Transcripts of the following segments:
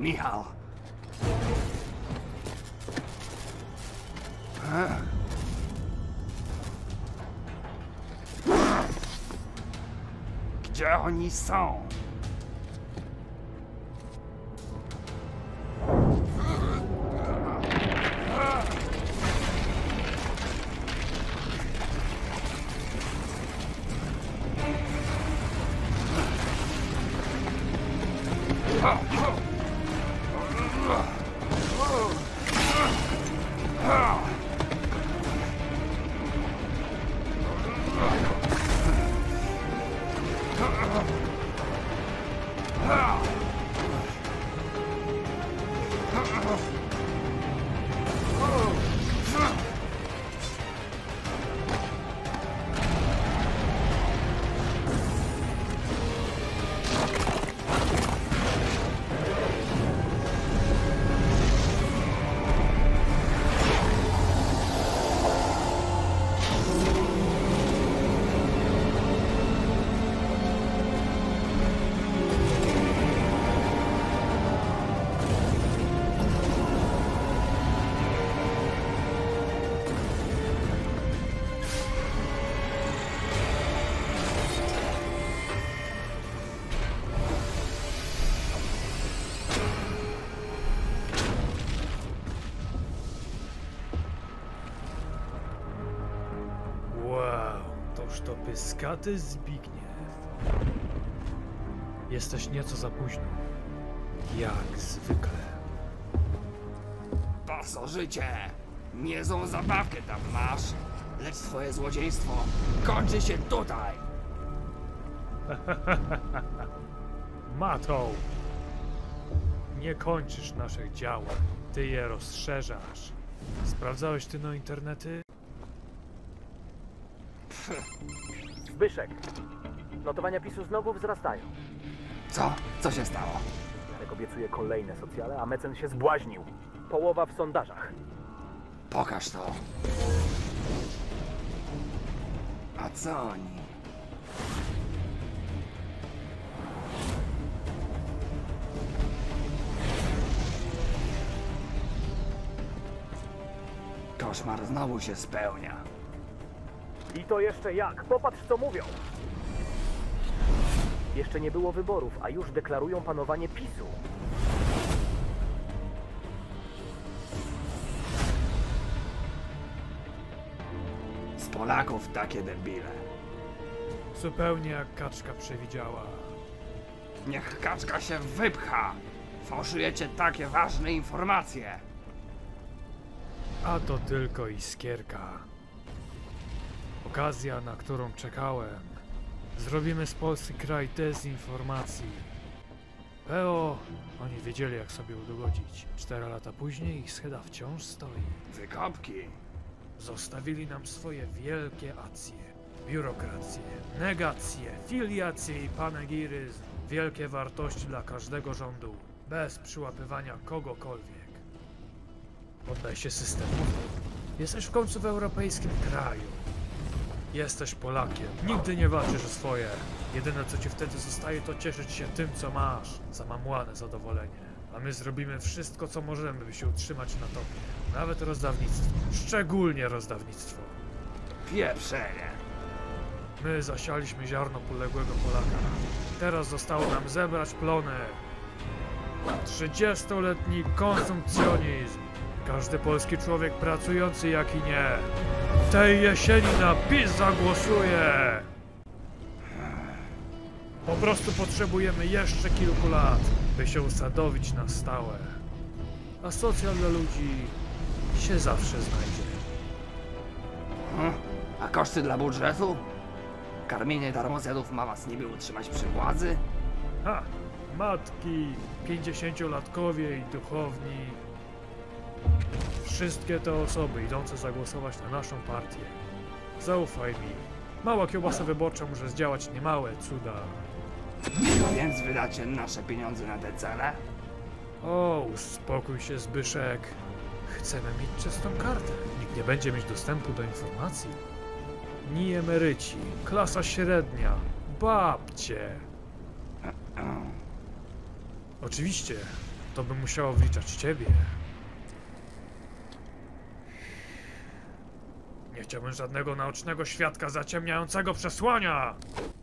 Michał. Gdzie oni są? To pyskaty Zbigniew. Jesteś nieco za późno. Jak zwykle. Pasożycie! Niezłą zabawkę tam masz, lecz twoje złodziejstwo kończy się tutaj! Matą! Nie kończysz naszych działań, ty je rozszerzasz. Sprawdzałeś ty no internety? Zbyszek, notowania PiS-u znowu wzrastają. Co? Co się stało? Jarek obiecuje kolejne socjale, a Mecen się zbłaźnił. Połowa w sondażach. Pokaż to. A co oni? Koszmar znowu się spełnia. I to jeszcze jak? Popatrz, co mówią. Jeszcze nie było wyborów, a już deklarują panowanie PiS-u. Z Polaków takie debile. Zupełnie jak Kaczka przewidziała. Niech Kaczka się wypcha! Fałszujecie takie ważne informacje! A to tylko iskierka. Okazja, na którą czekałem. Zrobimy z Polski kraj dezinformacji. PO, oni wiedzieli jak sobie udogodzić. 4 lata później ich scheda wciąż stoi. Wykopki. Zostawili nam swoje wielkie acje. Biurokrację, negację, filiację i panegiryzm. Wielkie wartości dla każdego rządu. Bez przyłapywania kogokolwiek. Poddaj się systemowi. Jesteś w końcu w europejskim kraju. Jesteś Polakiem. Nigdy nie walczysz o swoje. Jedyne co ci wtedy zostaje to cieszyć się tym co masz. Zamamłane zadowolenie. A my zrobimy wszystko co możemy by się utrzymać na topie. Nawet rozdawnictwo. Szczególnie rozdawnictwo. Pieprzenie. My zasialiśmy ziarno poległego Polaka. Teraz zostało nam zebrać plony. 30-letni konsumpcjonizm. Każdy polski człowiek pracujący jak i nie. Tej jesieni na PiS zagłosuje! Po prostu potrzebujemy jeszcze kilku lat, by się usadowić na stałe. A socjal dla ludzi się zawsze znajdzie. A koszty dla budżetu? Karmienie darmozjadów ma was niby utrzymać przy władzy? Ha! Matki, 50-latkowie i duchowni. Wszystkie te osoby idące zagłosować na naszą partię. Zaufaj mi. Mała kiełbasa wyborcza może zdziałać niemałe cuda. Więc wydacie nasze pieniądze na te cele? O, uspokój się, Zbyszek. Chcemy mieć czystą kartę. Nikt nie będzie mieć dostępu do informacji. Ni emeryci, klasa średnia, babcie. Oczywiście, to by musiało wliczać ciebie. Nie chciałbym żadnego naocznego świadka zaciemniającego przesłania!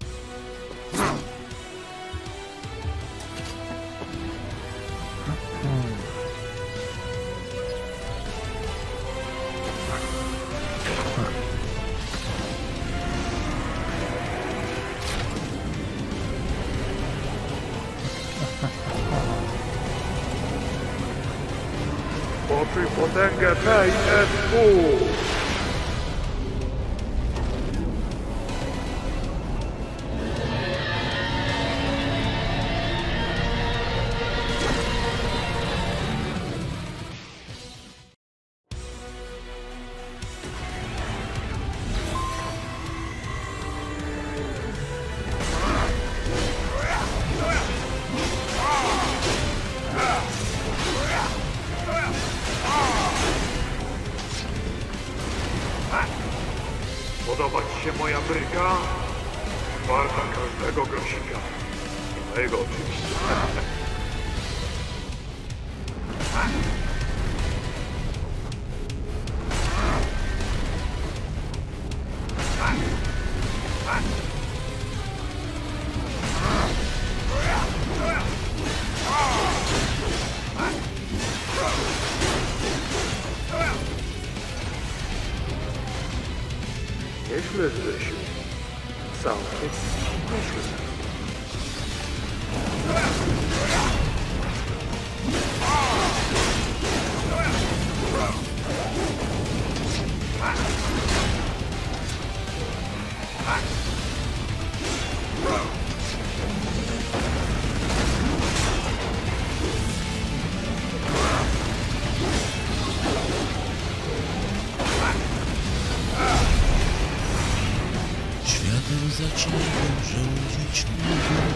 Poczuj potęgę PSW! Podoba ci się moja bryka? Warta każdego grosika. I mojego oczywiście. Nieźle, Zbysiu. Całkiem nieźle. Światem zaczęło rządzić mgłą.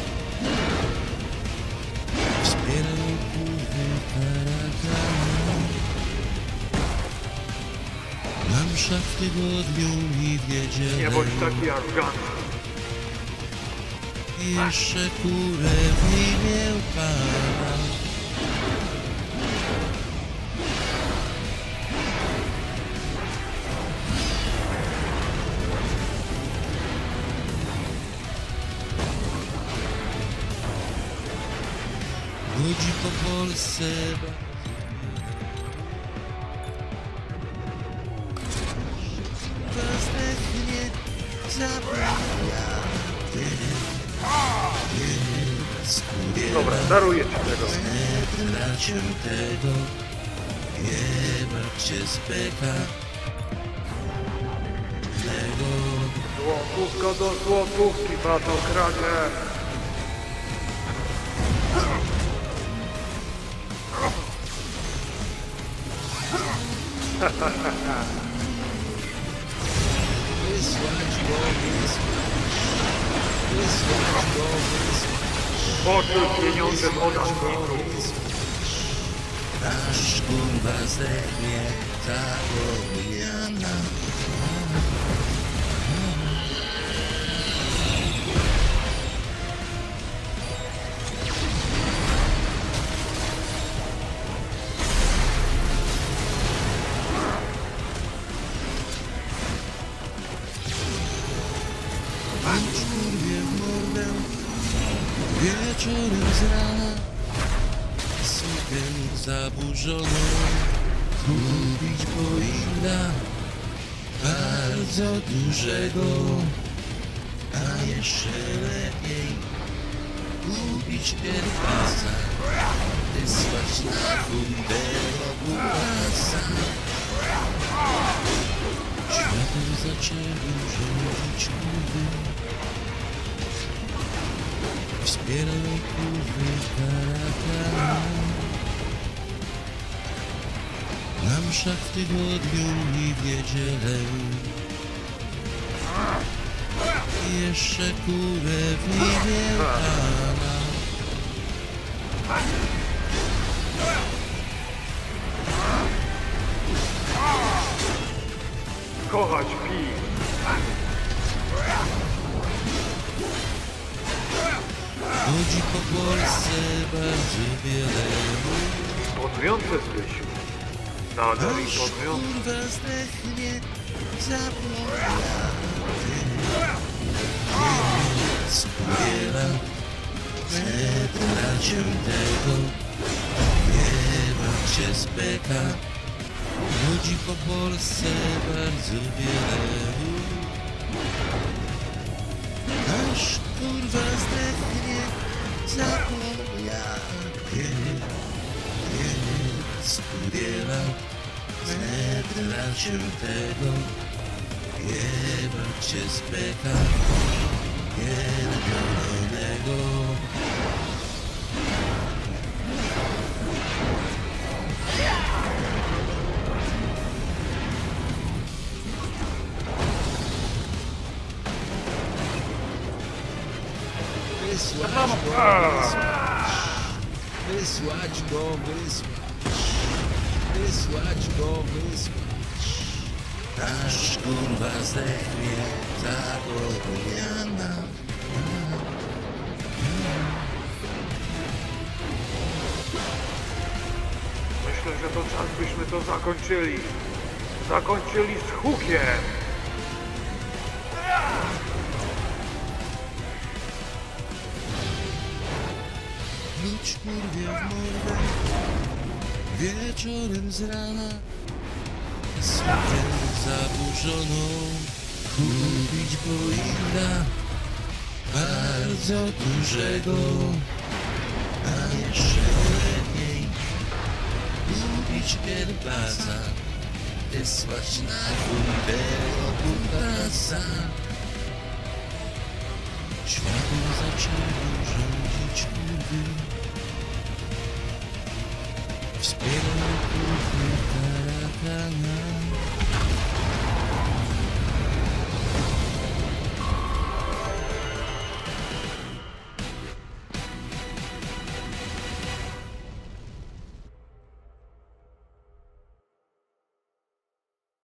Wspierał główny karakana. Na mszach w tygodniu i w niedzielę. Nie bądź taki arogancki. Jeszcze kurę w imię Pana. Ludzi po Polsce zdechnie zapomnia. Dobra, daruję ci tego. Tracił tego, nie brak cię speka. Złotówka do złotówki, batokradzie. Wysłać go, wysłać go, Poczuj pieniądze podatników. aż kurwa zdechnie zapomniana. Kurwie w mordę, wieczorem z rana, sukę zaburzoną, kupić powinna bardzo dużego, a jeszcze lepiej kupić kierbasa, wysłać na fundę obłasa. Światem zaczęły rządzić kurwy. Wspierał kurwy karakana. Na mszach w tygodniu i w niedzielę. I jeszcze kurę w imię Pana. Kochać pij. Chodzi po Polsce bardzo wiele ludzi. Imponujące, Zbysiu. Nadal Aż imponujące. kurwa zdechnie zapomniany. Skubiela metra ciętego. Nie bał się z beka. Chodzi po Polsce bardzo wiele ludzi. Aż kurwa zdechnie zapomniany. Skubiela metra ciętego. Jebać cię z beka pierdolonego. Wysłać go, wysłać go, aż kurwa zdechnie zapomniana. Myślę, że to czas, byśmy to zakończyli. Zakończyli z hukiem. Mieć kurwie w mordę wieczorem z rana, sukę zaburzoną kupić boinda bardzo dużego, a jeszcze lepiej kupić herbasa, wysłać na grubego kumpasa. Światło zaczęło rządzić kurwy, wspierał kurwy tarakana.